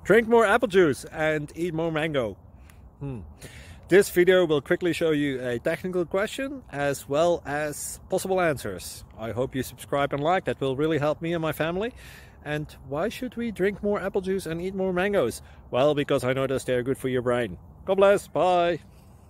Drink more apple juice and eat more mango. This video will quickly show you a technical question as well as possible answers. I hope you subscribe and like, that will really help me and my family. And why should we drink more apple juice and eat more mangoes? Well, because I noticed they're good for your brain. God bless, bye!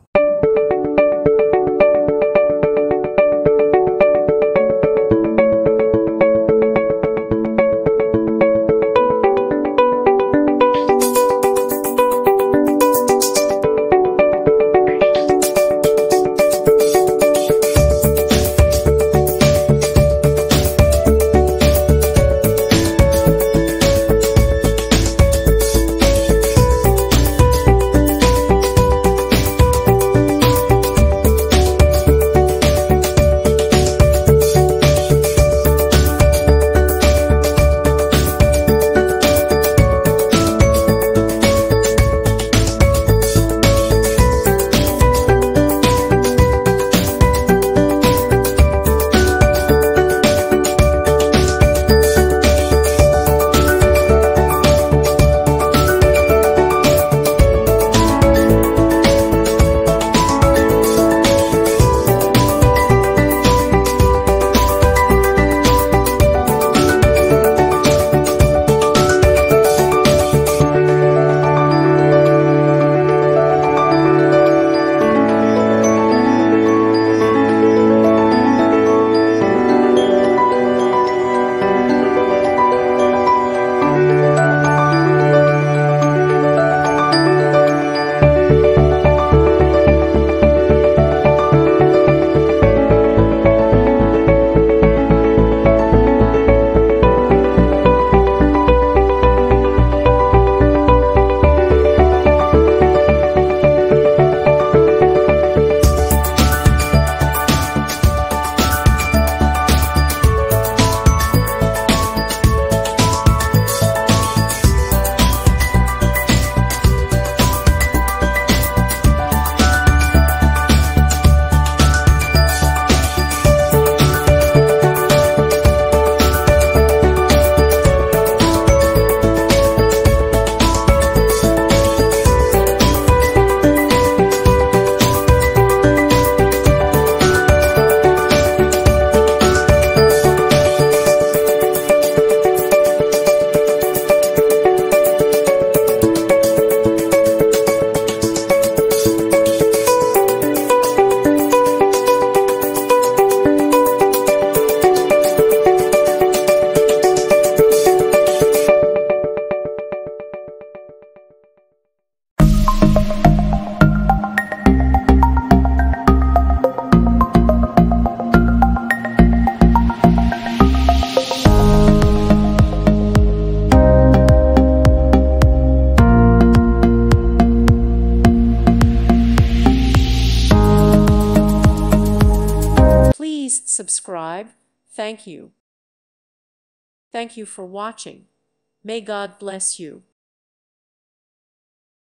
Please subscribe. Thank you. Thank you for watching. May God bless you.